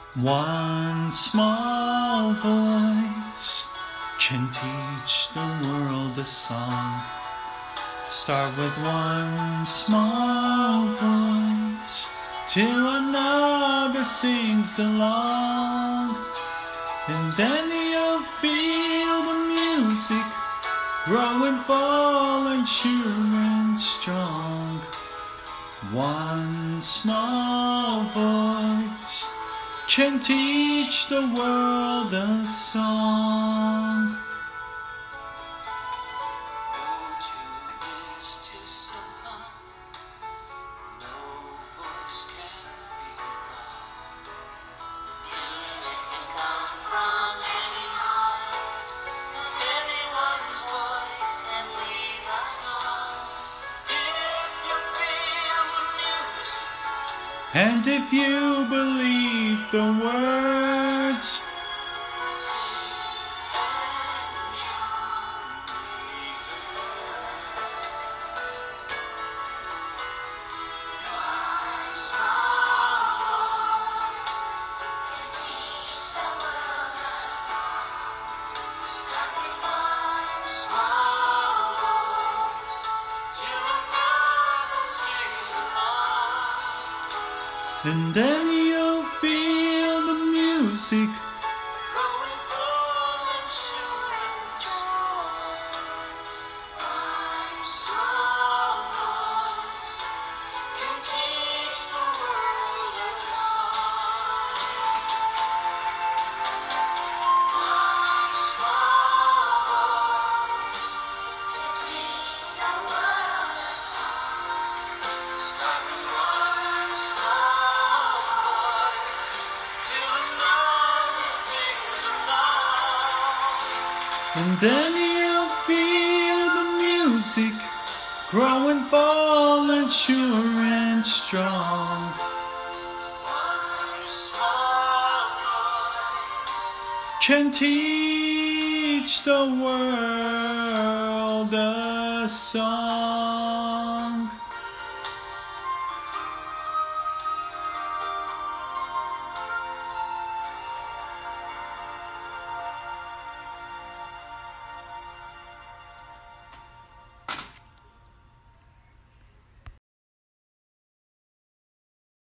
One small voice can teach the world a song. Start with one small voice till another sings along, and then you'll feel the music growing full and sure and strong. One small voice can teach the world a song. And if you believe the words, and then you'll feel the music growing full and sure and strong. My small voice can teach the world a song. My small voice can teach the world a song. Start with one small, and then you'll feel the music growing full and sure and strong. One small voice can teach the world a song.